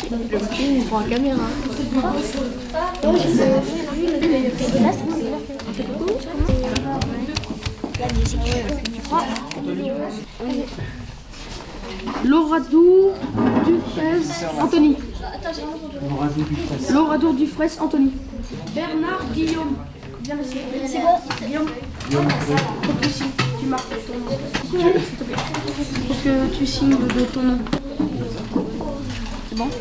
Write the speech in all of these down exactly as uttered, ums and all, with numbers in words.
Il prend la caméra. L'Oradour du fraise Anthony. L'Oradour du fraise Anthony. Bernard Guillaume. Viens ici. C'est bon. Guillaume. Faut que tu signes. Tu marques ton nom. S'il te plaît. Faut que tu signes de ton nom. C'est bon?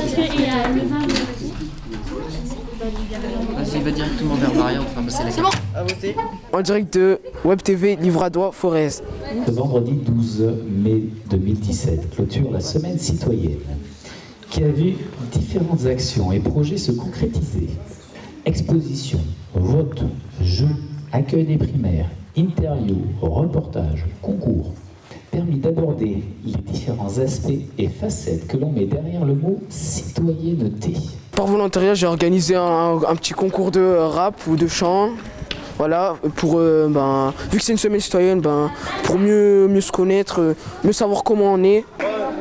Vas-y, va directement vers Maria, enfin passer la. C'est bon. À voter. En direct de Web T V Livradois Forez. Le vendredi douze mai deux mille dix-sept clôture la semaine citoyenne qui a vu différentes actions et projets se concrétiser. Exposition, vote, jeux, accueil des primaires, interviews, reportages, concours. Permis d'aborder les différents aspects et facettes que l'on met derrière le mot citoyenneté. Par volontariat, j'ai organisé un, un petit concours de rap ou de chant. Voilà, pour, euh, ben, vu que c'est une semaine citoyenne, ben, pour mieux, mieux se connaître, euh, mieux savoir comment on est.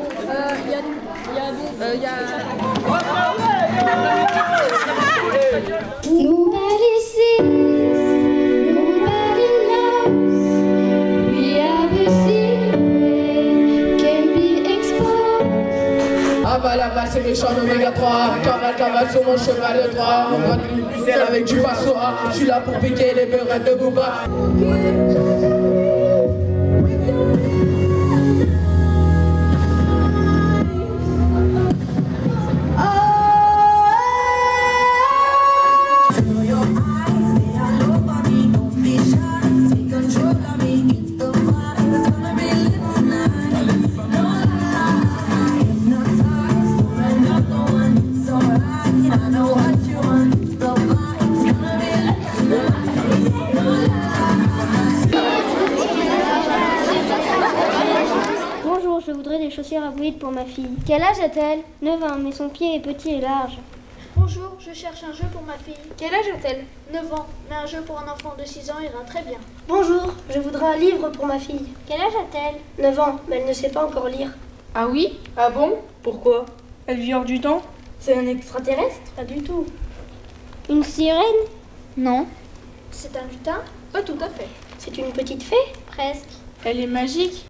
Nobody sees, nobody knows. We are the secret, can be exposed. Ah bah là-bas c'est méchant l'oméga trois. Cavale, cavale sur mon cheval de droit. On va du pucelle avec du passoa. Je suis là pour piquer les beurrettes de Booba. Bonjour, je voudrais des chaussures à bouillie pour ma fille. Quel âge a-t-elle? neuf ans, mais son pied est petit et large. Bonjour, je cherche un jeu pour ma fille. Quel âge a-t-elle? neuf ans, mais un jeu pour un enfant de six ans ira très bien. Bonjour, je voudrais un livre pour ma fille. Quel âge a-t-elle? neuf ans, mais elle ne sait pas encore lire. Ah oui? Ah bon? Pourquoi? Elle vit hors du temps? C'est un extraterrestre? Pas du tout. Une sirène? Non. C'est un lutin? Pas tout à fait. C'est une petite fée? Presque. Elle est magique?